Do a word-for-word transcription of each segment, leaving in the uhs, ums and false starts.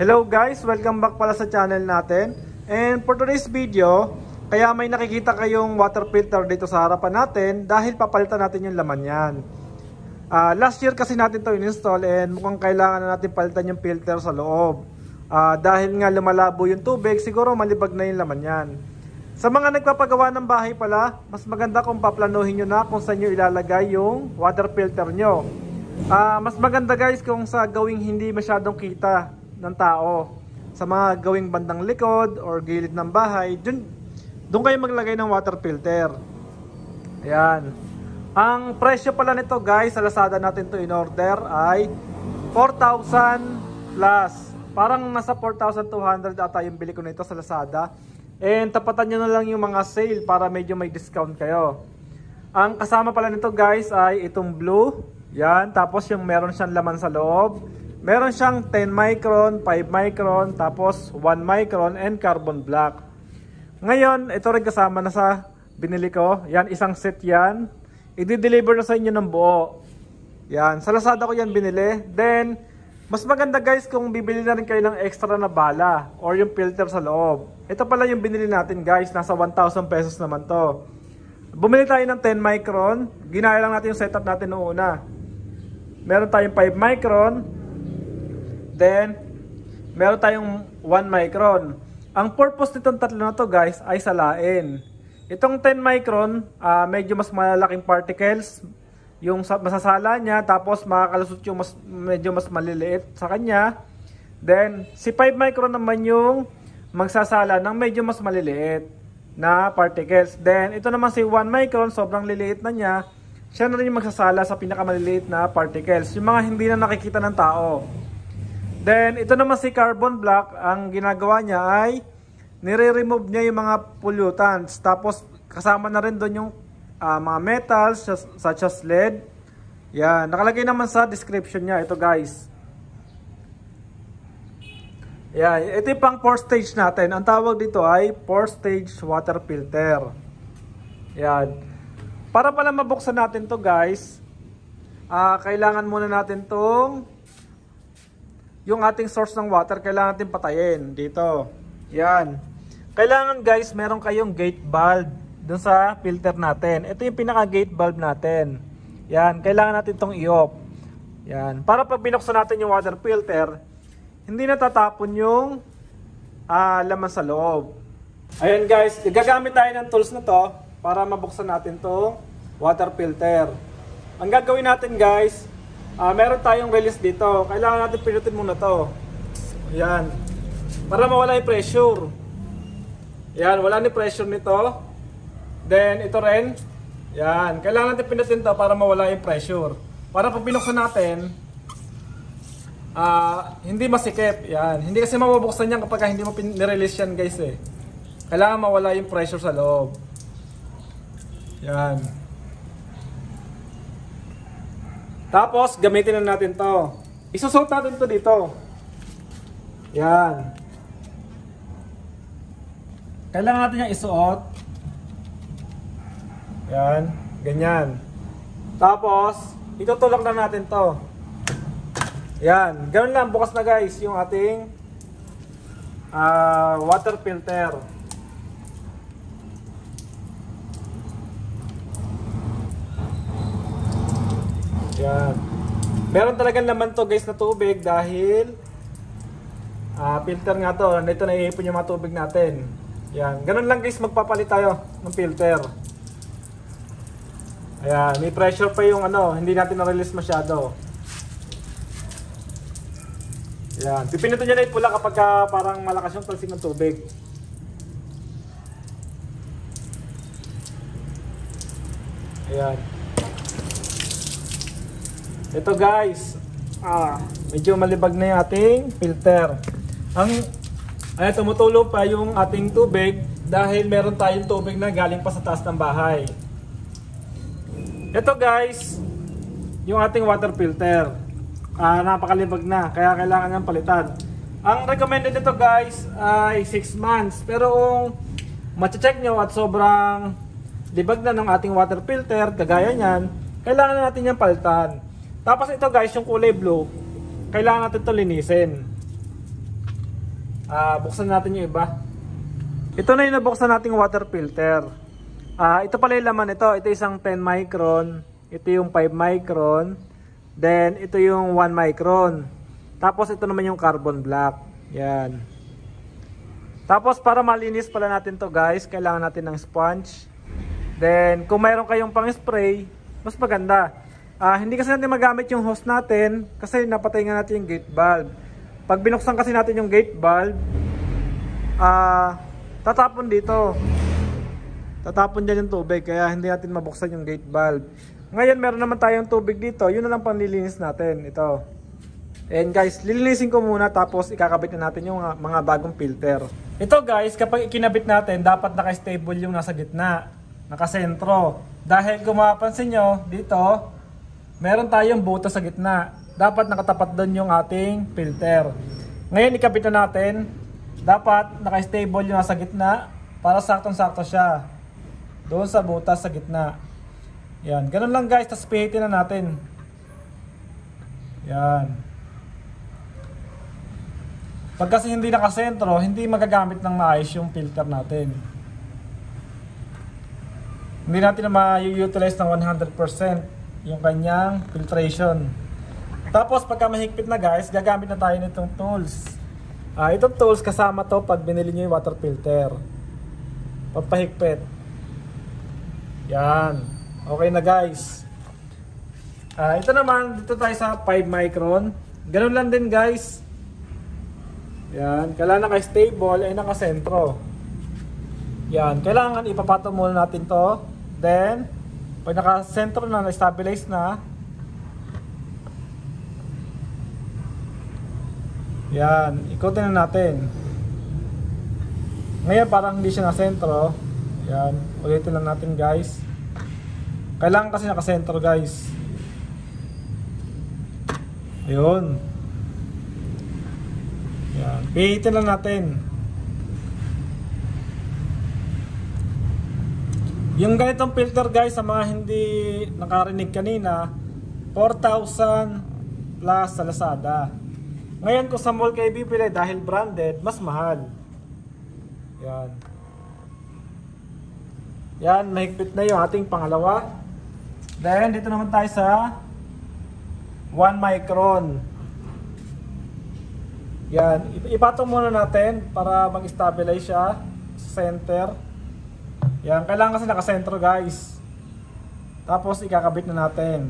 Hello guys, welcome back pala sa channel natin. And for today's video, kaya may nakikita kayong water filter dito sa harapan natin dahil papalitan natin yung laman yan. Uh, last year kasi natin to in-install and mukhang kailangan na natin palitan yung filter sa loob. Uh, dahil nga lumalabo yung tubig, siguro malibag na yung laman yan. Sa mga nagpapagawa ng bahay pala, mas maganda kung paplanuhin nyo na kung saan nyo ilalagay yung water filter nyo. Uh, mas maganda guys kung sa gawing hindi masyadong kita ng tao, sa mga gawing bandang likod or gilid ng bahay, dun, dun kayo maglagay ng water filter. Ayan. Ang presyo pala nito guys, sa Lazada natin to in order ay four thousand plus. Parang nasa four thousand two hundred ata yung bili ko nito sa Lazada. And tapatan nyo na lang yung mga sale para medyo may discount kayo. Ang kasama pala nito guys ay itong blue. Yan, tapos yung meron siyang laman sa loob. Meron siyang ten micron, five micron, tapos one micron and carbon black. Ngayon, ito rin kasama na sa binili ko. Yan, isang set yan. I-deliver na sa inyo ng buo. Yan, sa Lazada ko yan binili. Then, mas maganda guys kung bibili na rin kayo ng extra na bala or yung filter sa loob. Ito pala yung binili natin guys, nasa one thousand pesos naman to. Bumili tayo ng ten micron. Ginaya lang natin yung setup natin noong una. Meron tayong five micron. Then, meron tayong one micron. Ang purpose nitong tatlo na to guys ay salain. Itong ten micron, uh, medyo mas malalaking particles yung masasala niya, tapos makakalusot yung mas, medyo mas maliliit sa kanya. Then, si five micron naman yung magsasala ng medyo mas maliliit na particles. Then, ito naman si one micron, sobrang liliit na niya. Siya na rin yung magsasala sa pinakamaliliit na particles, yung mga hindi na nakikita ng tao. Then, ito naman si carbon black, ang ginagawa niya ay nire-remove niya yung mga pollutants. Tapos, kasama na rin doon yung uh, mga metals such as lead. Yan, nakalagay naman sa description niya. Ito guys. Yan, ito yung pang four stage natin. Ang tawag dito ay four stage water filter. Yan. Para pala mabuksan natin to guys, uh, kailangan muna natin tong yung ating source ng water, kailangan natin patayin dito. Yan. Kailangan guys, meron kayong gate valve dun sa filter natin. Ito yung pinaka gate valve natin. Yan, kailangan natin itong i-off. Yan. Para pag binuksan natin yung water filter, hindi natatapon yung uh, laman sa loob. Ayan guys, gagamit tayo ng tools na to para mabuksan natin itong water filter. Ang gagawin natin guys, Uh, meron tayong release dito. Kailangan natin pinutin muna to. Yan. Para mawala yung pressure. Yan. Wala ni pressure nito. Then ito rin. Yan. Kailangan natin pinutin to para mawala yung pressure. Para pag binuksan natin, uh, hindi masikip. Yan. Hindi kasi mabubuksan yan kapag hindi mo nirelease yan guys eh. Kailangan mawala yung pressure sa loob. Yan. Tapos, gamitin na natin to. Isusot natin to dito. Yan. Kailangan natin yung isuot. Yan. Ganyan. Tapos, itutulak na natin to. Yan. Ganun lang. Bukas na guys yung ating uh, water filter. Yan. Meron talagang laman to guys na tubig dahil uh, filter nga to. Nandito na iipon yung mga tubig natin. Yan. Ganun lang guys, magpapalit tayo ng filter. Ayan. May pressure pa yung ano, hindi natin na-release masyado. Yan. Pipinutin nyo na yung pula kapag uh, parang malakas yung talsik ng tubig. Ayan. Ito guys, ah, medyo malibag na yung ating filter. Ang, ay, tumutulo pa yung ating tubig dahil meron tayong tubig na galing pa sa taas ng bahay. Ito guys, yung ating water filter. Ah, napakalibag na, kaya kailangan niyang palitan. Ang recommended nito guys ay six months. Pero kung mache-check nyo at sobrang libag na ng ating water filter, kagaya niyan, kailangan na natin yung palitan. Tapos ito guys, yung kulay blue, kailangan natin ito linisin. Uh, buksan natin yung iba. Ito na yung nabuksan nating water filter. Uh, ito pala yung laman ito. Ito isang ten micron. Ito yung five micron. Then ito yung one micron. Tapos ito naman yung carbon black. Yan. Tapos para malinis pala natin to guys, kailangan natin ng sponge. Then kung mayroon kayong pang spray, mas maganda. Uh, hindi kasi natin magamit yung hose natin kasi napatay nga natin yung gate valve. Pag binuksan kasi natin yung gate valve, ah, uh, tatapon dito. Tatapon dyan yung tubig, kaya hindi natin mabuksan yung gate valve. Ngayon, meron naman tayong tubig dito. Yun na lang panlilinis natin. Ito. And guys, lilinisin ko muna tapos ikakabit na natin yung mga bagong filter. Ito guys, kapag ikinabit natin, dapat naka-stable yung nasa gitna. Nakasentro. Dahil kung mapapansin nyo, dito, meron tayong butas sa gitna. Dapat nakatapat doon yung ating filter. Ngayon ikabit na natin. Dapat naka-stable yung nasa gitna para saktong-sakto siya doon sa butas sa gitna. Yan, ganun lang guys, tapos pihitin na natin. Yan. Pag kasi hindi nakasentro, hindi magagamit ng maayos yung filter natin. Hindi natin na ma-utilize ng one hundred percent yung kanyang filtration. Tapos pagka mahigpit na guys, gagamit na tayo nitong tools. Ah, itong tools kasama to pag binili nyo yung water filter. Pampahigpit. Yan. Okay na guys. Ah, ito naman, dito tayo sa five micron. Ganun lang din guys. Yan. Kailangan naka-stable ay naka-sentro. Yan. Kailangan ipapatong muna natin to. Then, pag naka-sentro na, na-stabilize na, yan, ikutin na natin. Ngayon parang hindi siya na sentro. Yan, ulitin lang natin guys. Kailangan kasi nakasentro guys. Ayun. Yan, pihitin lang natin. Yung ganitong filter guys, sa mga hindi nakarinig kanina, four thousand plus sa Lazada. Ngayon kung sa mall kayo bibili dahil branded, mas mahal. Yan. Yan, mahigpit na yung ating pangalawa. Then dito naman tayo sa one micron. Yan, ipatong muna natin para mag-stabilize siya sa center. Yan, kailangan kasi nakasentro guys. Tapos ikakabit na natin.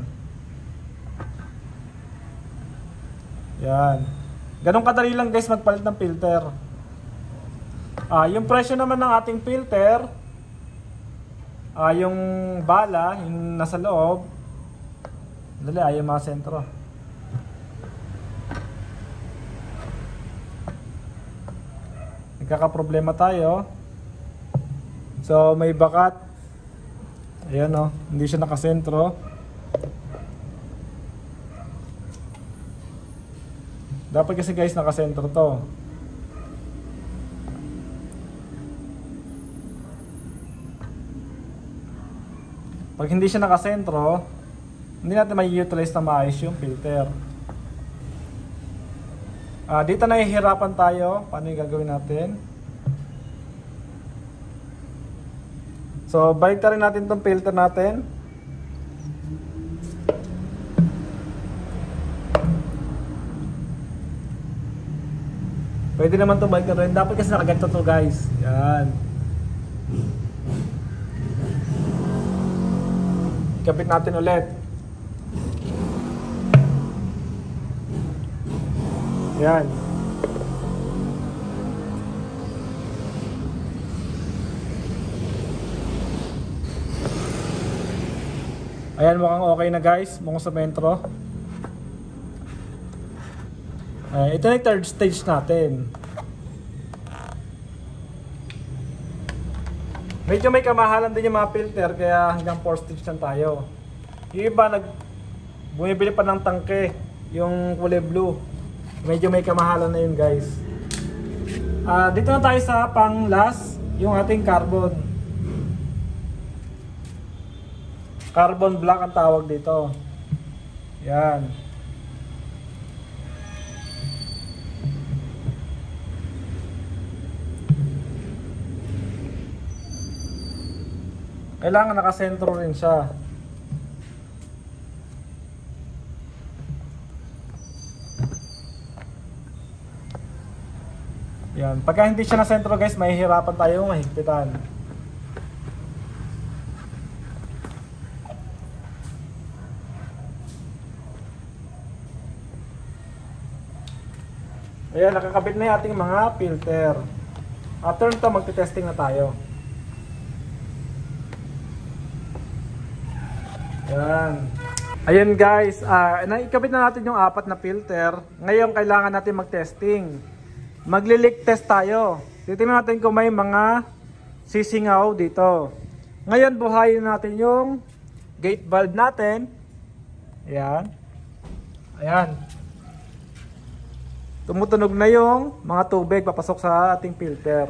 Yan. Ganun kadali lang guys magpalit ng filter. Ah, yung presyo naman ng ating filter, ah, yung bala, yung nasa loob, dali, ayaw mga sentro. Nagkakaproblema tayo. So may bakat. Ayan o, hindi siya nakasentro. Dapat kasi guys nakasentro to. Pag hindi siya nakasentro, hindi natin mai-utilize na maayos yung filter. Ah, dito nahihirapan tayo. Paano yung gagawin natin? So, balik na rin natin itong filter natin. Pwede naman ito balik na rin. Dapat kasi nakaganto to guys. Yan. Kapit natin ulit. Yan. Ayan, mukhang okay na guys. Mukhang sa mentro. Ayan, ito na yung third stage natin. Medyo may kamahalan din yung mga filter, kaya hanggang four stage lang tayo. Yung iba nag bumibili pa ng tangke, yung kulay blue. Medyo may kamahalan na yun guys. Uh, dito na tayo sa pang last, yung ating carbon. Carbon black ang tawag dito. Yan. Kailangan nakasentro rin siya. Yan. Pagka hindi siya na sentro guys, mahihirapan tayo mahigpitan. Ayan, nakakabit na yung ating mga filter. After nito, magte-testing na tayo. Ayan. Ayan guys, uh, naikabit na natin yung apat na filter. Ngayon, kailangan natin mag-testing. Magli-leak test tayo. Titingnan natin kung may mga sisingaw dito. Ngayon, buhayin natin yung gate valve natin. Ayan. Ayan. Tumutunog na yung mga tubig papasok sa ating filter.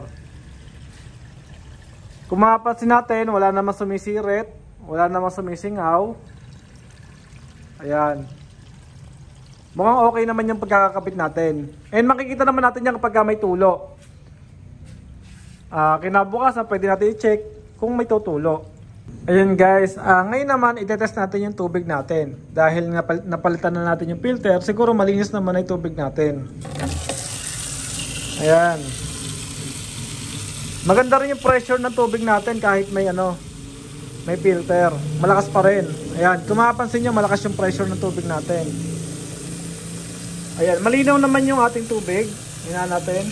Kung mapapansin natin, wala namang sumisirit, wala namang sumisingaw. Ayan. Mukhang okay naman yung pagkakakabit natin. And makikita naman natin yan kapag may tulo. Uh, kinabukasan, pwede natin i-check kung may tutulo. Ayan guys, uh, ngayon naman itetest natin yung tubig natin. Dahil napal napalitan na natin yung filter, siguro malinis naman ay tubig natin. Ayan. Maganda rin yung pressure ng tubig natin kahit may ano, may filter. Malakas pa rin. Ayan, kung mapapansin nyo, malakas yung pressure ng tubig natin. Ayan, malinaw naman yung ating tubig. Tingnan natin.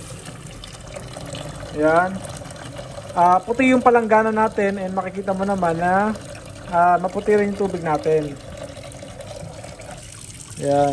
Ayan. Uh, puti yung palanggana natin and makikita mo naman na uh, maputi rin yung tubig natin. Ayan.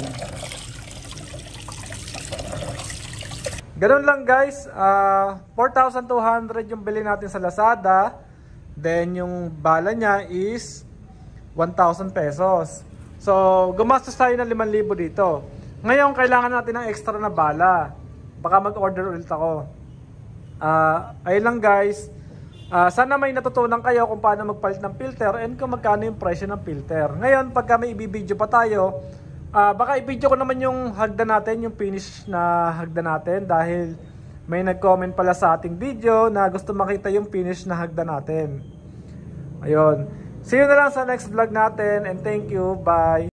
Ganun lang guys. Uh, four thousand two hundred yung bili natin sa Lazada. Then yung bala niya is one thousand pesos. So gumastos tayo ng limang libo dito. Ngayon kailangan natin ng extra na bala. Baka mag-order ulit ako. Uh, ayun lang guys. Uh, sana may natutunan kayo kung paano magpalit ng filter and kung magkano yung presyo ng filter. Ngayon pagka may ibibideo pa tayo, uh, baka i-video ko naman yung hagdan natin, yung finish na hagdan natin. Dahil may nag-comment pala sa ating video na gusto makita yung finish na hagdan natin. Ayun. See you na lang sa next vlog natin and thank you. Bye.